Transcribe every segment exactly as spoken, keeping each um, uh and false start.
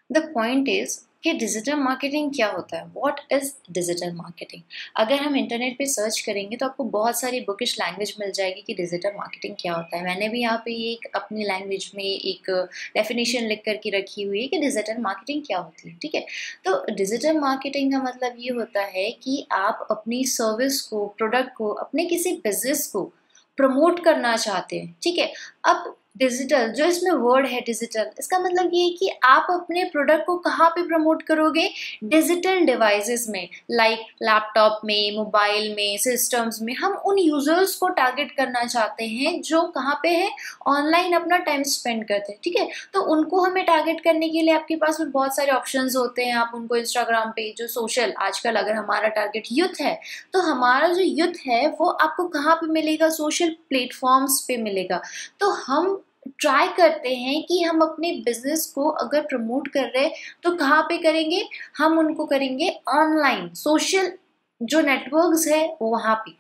The point is कि digital marketing क्या होता है, व्हाट इज डिजिटल मार्केटिंग। अगर हम इंटरनेट पे सर्च करेंगे तो आपको बहुत सारी बुकिश लैंग्वेज मिल जाएगी कि डिजिटल मार्केटिंग क्या होता है। मैंने भी यहाँ पे एक अपनी लैंग्वेज में एक डेफिनेशन लिख करके रखी हुई है कि डिजिटल मार्केटिंग क्या होती है। ठीक है, तो डिजिटल मार्केटिंग का मतलब ये होता है कि आप अपनी सर्विस को, प्रोडक्ट को, अपने किसी बिजनेस को प्रमोट करना चाहते हैं। ठीक है, अब डिजिटल जो इसमें वर्ड है डिजिटल, इसका मतलब ये है कि आप अपने प्रोडक्ट को कहाँ पे प्रमोट करोगे, डिजिटल डिवाइसेस में, लाइक लैपटॉप में, मोबाइल में, सिस्टम्स में। हम उन यूजर्स को टारगेट करना चाहते हैं जो कहाँ पे है, ऑनलाइन अपना टाइम स्पेंड करते हैं। ठीक है, तो उनको हमें टारगेट करने के लिए आपके पास में बहुत सारे ऑप्शंस होते हैं। आप उनको इंस्टाग्राम पे, जो सोशल, आजकल अगर हमारा टारगेट यूथ है तो हमारा जो यूथ है वो आपको कहाँ पे मिलेगा, सोशल प्लेटफॉर्म्स पे मिलेगा। तो हम ट्राई करते हैं कि हम अपने बिजनेस को अगर प्रमोट कर रहे हैं तो कहाँ पे करेंगे, हम उनको करेंगे ऑनलाइन, सोशल जो नेटवर्क्स है वहां पे।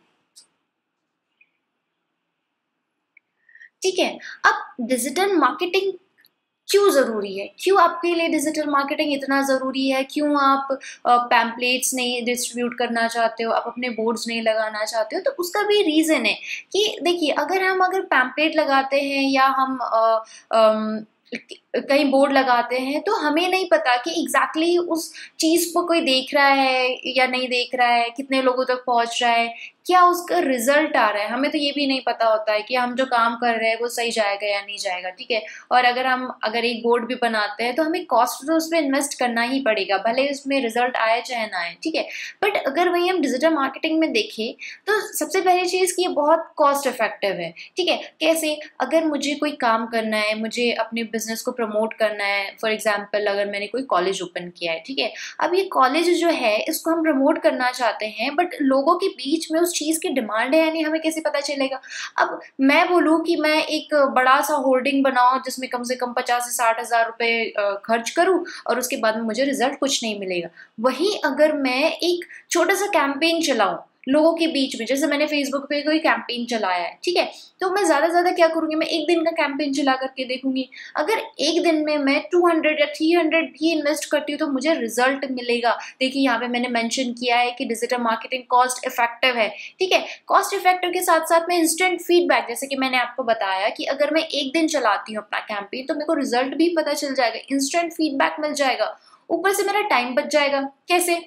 ठीक है, अब डिजिटल मार्केटिंग क्यों ज़रूरी है, क्यों आपके लिए डिजिटल मार्केटिंग इतना ज़रूरी है, क्यों आप पैम्पलेट्स नहीं डिस्ट्रीब्यूट करना चाहते हो, आप अपने बोर्ड्स नहीं लगाना चाहते हो, तो उसका भी रीज़न है कि देखिए, अगर हम अगर पैम्पलेट लगाते हैं या हम अ, अम, कहीं बोर्ड लगाते हैं तो हमें नहीं पता कि एग्जैक्टली exactly उस चीज़ को कोई देख रहा है या नहीं देख रहा है, कितने लोगों तक पहुंच रहा है, क्या उसका रिजल्ट आ रहा है। हमें तो ये भी नहीं पता होता है कि हम जो काम कर रहे हैं वो सही जाएगा या नहीं जाएगा। ठीक है, और अगर हम अगर एक बोर्ड भी बनाते हैं तो हमें कॉस्ट तो उसमें इन्वेस्ट करना ही पड़ेगा, भले उसमें रिजल्ट आए चाहे ना आए। ठीक है, बट अगर वही हम डिजिटल मार्केटिंग में देखें तो सबसे पहली चीज़ कि ये बहुत कॉस्ट इफेक्टिव है। ठीक है, कैसे, अगर मुझे कोई काम करना है, मुझे अपने बिजनेस को प्रमोट करना है, फॉर एग्जाम्पल अगर मैंने कोई कॉलेज ओपन किया है। ठीक है, अब ये कॉलेज जो है इसको हम प्रमोट करना चाहते हैं, बट लोगों के बीच में उस चीज़ की डिमांड है या नहीं हमें कैसे पता चलेगा। अब मैं बोलूँ कि मैं एक बड़ा सा होर्डिंग बनाऊं जिसमें कम से कम पचास से साठ हजार रुपए खर्च करूं और उसके बाद में मुझे रिजल्ट कुछ नहीं मिलेगा। वहीं अगर मैं एक छोटा सा कैंपेन चलाऊं लोगों के बीच में, जैसे मैंने फेसबुक पे कोई कैंपेन चलाया है, ठीक है, तो मैं ज्यादा से ज्यादा क्या करूंगी, मैं एक दिन का कैंपेन चला करके देखूंगी। अगर एक दिन में मैं टू हंड्रेड या थ्री हंड्रेड भी इन्वेस्ट करती हूँ तो मुझे रिजल्ट मिलेगा। देखिए यहाँ पे मैंने मेंशन किया है कि डिजिटल मार्केटिंग कॉस्ट इफेक्टिव है। ठीक है, कॉस्ट इफेक्टिव के साथ साथ में इंस्टेंट फीडबैक, जैसे कि मैंने आपको बताया कि अगर मैं एक दिन चलाती हूँ अपना कैंपेन तो मेरे को रिजल्ट भी पता चल जाएगा, इंस्टेंट फीडबैक मिल जाएगा, ऊपर से मेरा टाइम बच जाएगा। कैसे,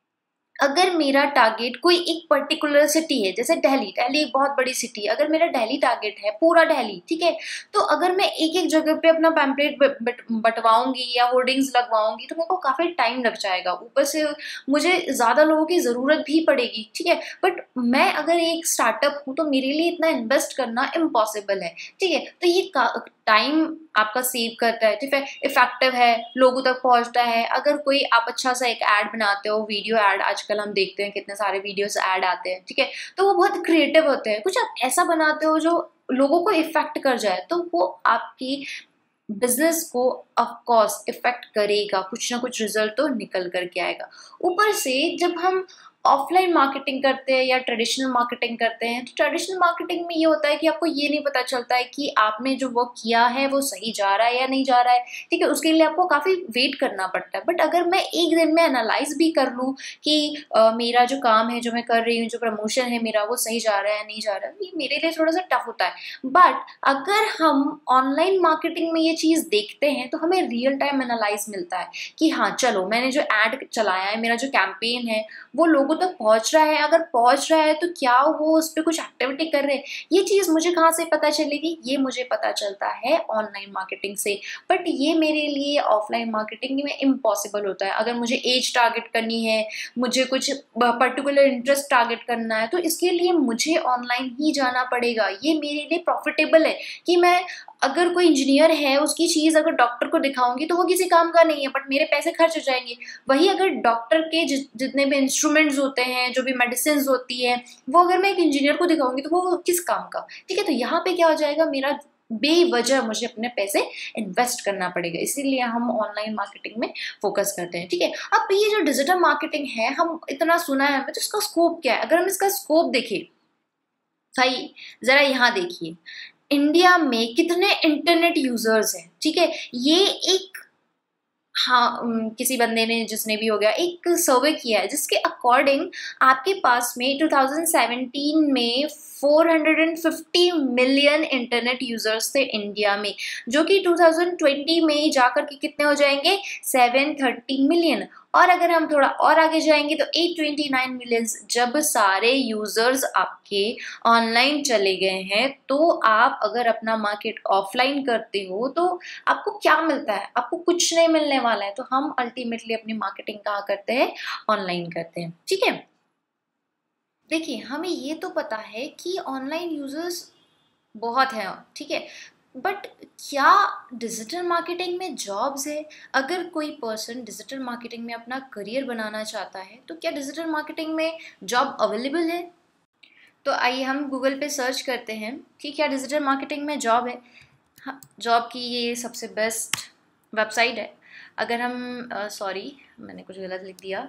अगर मेरा टारगेट कोई एक पर्टिकुलर सिटी है, जैसे दिल्ली, दिल्ली एक बहुत बड़ी सिटी है, अगर मेरा दिल्ली टारगेट है, पूरा दिल्ली, ठीक है, तो अगर मैं एक एक जगह पे अपना पैम्पलेट बंटवाऊंगी या होर्डिंग्स लगवाऊंगी तो मेरे को काफी टाइम लग जाएगा, ऊपर से मुझे ज्यादा लोगों की जरूरत भी पड़ेगी। ठीक है, बट मैं अगर एक स्टार्टअप हूँ तो मेरे लिए इतना इन्वेस्ट करना इम्पॉसिबल है। ठीक है, तो ये टाइम आपका सेव करता है, ठीक है, इफेक्टिव है, लोगों तक पहुंचता है। अगर कोई आप अच्छा सा एक ऐड बनाते हो, वीडियो ऐड, आजकल हम देखते हैं कितने सारे वीडियोस ऐड आते हैं, ठीक है, तो वो बहुत क्रिएटिव होते हैं, कुछ आप ऐसा बनाते हो जो लोगों को इफेक्ट कर जाए, तो वो आपकी बिजनेस को ऑफ कोर्स इफेक्ट करेगा, कुछ ना कुछ रिजल्ट तो निकल करके आएगा। ऊपर से जब हम ऑफलाइन मार्केटिंग करते हैं या ट्रेडिशनल मार्केटिंग करते हैं, तो ट्रेडिशनल मार्केटिंग में ये होता है कि आपको ये नहीं पता चलता है कि आपने जो वर्क किया है वो सही जा रहा है या नहीं जा रहा है। ठीक है, उसके लिए आपको काफ़ी वेट करना पड़ता है। बट अगर मैं एक दिन में एनालाइज भी कर लूँ कि अ, मेरा जो काम है, जो मैं कर रही हूँ, जो प्रमोशन है मेरा, वो सही जा रहा है या नहीं जा रहा है, ये मेरे लिए थोड़ा सा टफ होता है। बट अगर हम ऑनलाइन मार्केटिंग में ये चीज़ देखते हैं तो हमें रियल टाइम एनालाइज मिलता है कि हाँ चलो, मैंने जो एड चलाया है, मेरा जो कैंपेन है वो लोगों तक पहुंच रहा है, अगर पहुंच रहा है तो क्या वो उस पर कुछ एक्टिविटी कर रहे हैं। ये चीज़ मुझे कहाँ से पता चलेगी, ये मुझे पता चलता है ऑनलाइन मार्केटिंग से। बट ये मेरे लिए ऑफलाइन मार्केटिंग में इम्पॉसिबल होता है। अगर मुझे एज टारगेट करनी है, मुझे कुछ पर्टिकुलर इंटरेस्ट टारगेट करना है, तो इसके लिए मुझे ऑनलाइन ही जाना पड़ेगा। ये मेरे लिए प्रॉफिटेबल है कि मैं, अगर कोई इंजीनियर है उसकी चीज़ अगर डॉक्टर को दिखाऊंगी तो वो किसी काम का नहीं है, बट मेरे पैसे खर्च हो जाएंगे। वही अगर डॉक्टर के जि, जितने भी इंस्ट्रूमेंट्स होते हैं, जो भी मेडिसिन होती है, वो अगर मैं एक इंजीनियर को दिखाऊंगी तो वो किस काम का। ठीक है, तो यहाँ पे क्या हो जाएगा, मेरा बेवजह मुझे अपने पैसे इन्वेस्ट करना पड़ेगा। इसीलिए हम ऑनलाइन मार्केटिंग में फोकस करते हैं। ठीक है, अब ये जो डिजिटल मार्केटिंग है, हम इतना सुना है हमें, तो इसका स्कोप क्या है। अगर हम इसका स्कोप देखें भाई, जरा यहाँ देखिए, इंडिया में कितने इंटरनेट यूजर्स हैं। ठीक है, ये एक हाँ, उम, किसी बंदे ने, जिसने भी हो गया, एक सर्वे किया है जिसके अकॉर्डिंग आपके पास में ट्वेंटी सेवनटीन में four hundred fifty million internet users India इंडिया में, जो कि ट्वेंटी ट्वेंटी में जाकर के कितने हो जाएंगे, सेवन थर्टी मिलियन। और अगर हम थोड़ा और आगे जाएंगे तो एट ट्वेंटी नाइन मिलियन। जब सारे यूजर्स आपके ऑनलाइन चले गए हैं, तो आप अगर अपना मार्केट ऑफलाइन करते हो तो आपको क्या मिलता है? आपको कुछ नहीं मिलने वाला है। तो हम अल्टीमेटली अपनी मार्केटिंग कहाँ करते हैं? ऑनलाइन करते हैं। ठीक है, देखिए हमें ये तो पता है कि ऑनलाइन यूजर्स बहुत हैं, ठीक है, बट क्या डिजिटल मार्केटिंग में जॉब्स है? अगर कोई पर्सन डिजिटल मार्केटिंग में अपना करियर बनाना चाहता है तो क्या डिजिटल मार्केटिंग में जॉब अवेलेबल है? तो आइए हम गूगल पे सर्च करते हैं कि क्या डिजिटल मार्केटिंग में जॉब है। हाँ, जॉब की ये सबसे बेस्ट वेबसाइट है। अगर हम, सॉरी मैंने कुछ गलत लिख दिया,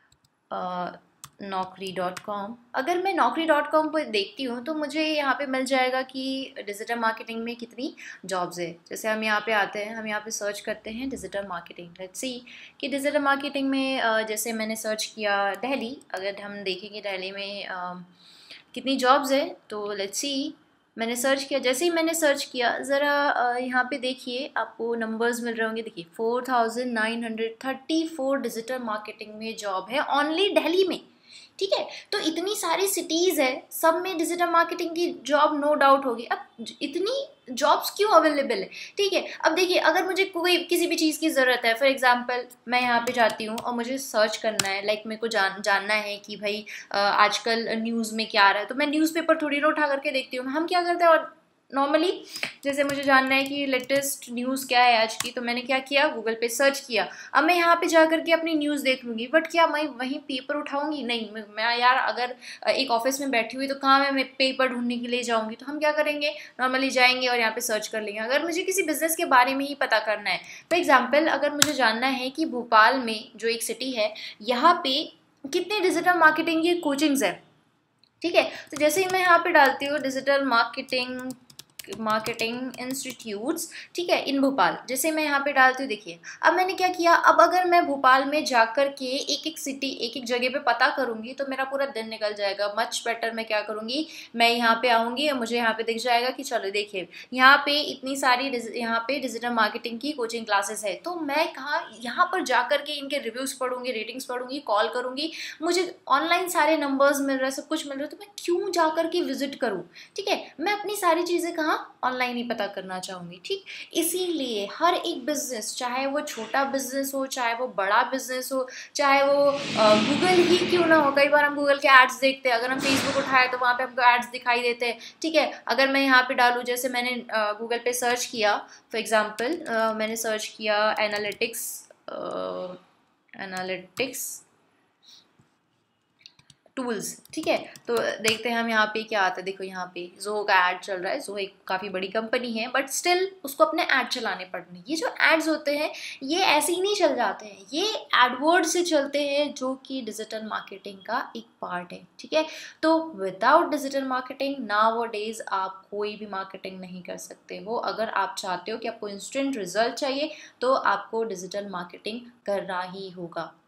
नौकरी डॉट कॉम, अगर मैं नौकरी डॉट कॉम पर देखती हूँ तो मुझे यहाँ पे मिल जाएगा कि डिजिटल मार्केटिंग में कितनी जॉब्स है। जैसे हम यहाँ पे आते हैं, हम यहाँ पे सर्च करते हैं डिजिटल मार्केटिंग, लेट्स सी कि डिजिटल मार्केटिंग में अ, जैसे मैंने सर्च किया दिल्ली, अगर हम देखेंगे दिल्ली में अ, कितनी जॉब्स है, तो लेट्स सी मैंने सर्च किया। जैसे ही मैंने सर्च किया, ज़रा यहाँ पे देखिए आपको नंबर्स मिल रहे होंगे, देखिए four thousand nine hundred thirty four digital marketing में जॉब है ओनली दिल्ली में। ठीक है, तो इतनी सारी सिटीज़ है, सब में डिजिटल मार्केटिंग की जॉब नो डाउट होगी। अब इतनी जॉब्स क्यों अवेलेबल है? ठीक है, अब देखिए अगर मुझे कोई किसी भी चीज़ की ज़रूरत है, फॉर एग्जांपल मैं यहाँ पे जाती हूँ और मुझे सर्च करना है, लाइक मेरे को जान जानना है कि भाई आजकल न्यूज़ में क्या आ रहा है, तो मैं न्यूज़पेपर थोड़ी ना उठा करके देखती हूँ। हम क्या करते हैं, और नॉर्मली जैसे मुझे जानना है कि लेटेस्ट न्यूज़ क्या है आज की, तो मैंने क्या किया, गूगल पे सर्च किया। अब मैं यहाँ पे जा करके अपनी न्यूज़ देख लूँगी, बट क्या मैं वहीं पेपर उठाऊँगी? नहीं, मैं यार अगर एक ऑफिस में बैठी हुई तो कहाँ मैं, मैं पेपर ढूंढने के लिए जाऊँगी? तो हम क्या करेंगे, नॉर्मली जाएंगे और यहाँ पे सर्च कर लेंगे। अगर मुझे किसी बिजनेस के बारे में ही पता करना है, फॉर एग्जाम्पल अगर मुझे जानना है कि भोपाल में जो एक सिटी है, यहाँ पे कितने डिजिटल मार्केटिंग की कोचिंग्स है, ठीक है, तो जैसे ही मैं यहाँ पे डालती हूँ डिजिटल मार्केटिंग मार्केटिंग इंस्टीट्यूट्स, ठीक है, इन भोपाल, जैसे मैं यहाँ पे डालती हूँ, देखिए अब मैंने क्या किया, अब अगर मैं भोपाल में जाकर के एक एक सिटी, एक एक जगह पे पता करूँगी तो मेरा पूरा दिन निकल जाएगा। मच बेटर मैं क्या करूँगी, मैं यहाँ पे आऊँगी और मुझे यहाँ पे दिख जाएगा कि चलो देखिए यहाँ पे इतनी सारी यहाँ पे डिजिटल मार्केटिंग की कोचिंग क्लासेस है, तो मैं कहाँ यहाँ पर जाकर के इनके रिव्यूज़ पढ़ूंगी, रेटिंग्स पढ़ूंगी, कॉल करूँगी, मुझे ऑनलाइन सारे नंबर्स मिल रहे हैं, सब कुछ मिल रहा है, तो मैं क्यों जा करके विजिट करूँ? ठीक है, मैं अपनी सारी चीज़ें कहाँ, ऑनलाइन ही पता करना चाहूँगी। ठीक, इसीलिए हर एक बिजनेस, चाहे वो छोटा बिजनेस हो, चाहे वो बड़ा बिजनेस हो, चाहे वो गूगल ही क्यों ना हो, कई बार हम गूगल के एड्स देखते हैं, अगर हम फेसबुक उठाए तो वहाँ पे हमको एड्स दिखाई देते हैं। ठीक है, अगर मैं यहाँ पे डालूँ, जैसे मैंने गूगल पे सर्च किया, फॉर एग्जाम्पल मैंने सर्च किया एनालिटिक्स, एनालिटिक्स टूल्स, ठीक है, तो देखते हैं हम यहाँ पे क्या आता है। देखो यहाँ पे ज़ोहो का ऐड चल रहा है। ज़ोहो एक काफ़ी बड़ी कंपनी है, बट स्टिल उसको अपने ऐड चलाने पड़ते हैं। ये जो एड्स होते हैं ये ऐसे ही नहीं चल जाते हैं, ये एडवर्ड से चलते हैं, जो कि डिजिटल मार्केटिंग का एक पार्ट है। ठीक है, तो without digital marketing nowadays आप कोई भी मार्केटिंग नहीं कर सकते हो। अगर आप चाहते हो कि आपको इंस्टेंट रिजल्ट चाहिए तो आपको डिजिटल मार्केटिंग करना ही होगा।